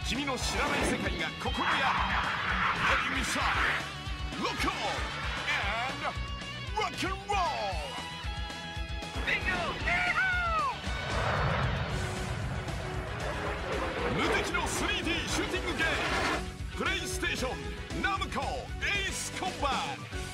君の知らない世界がここにある。Let me say, look on and rock and roll. Bingo! 無敵の 3D シューティングゲームプレイステーションナムコエースコンバット。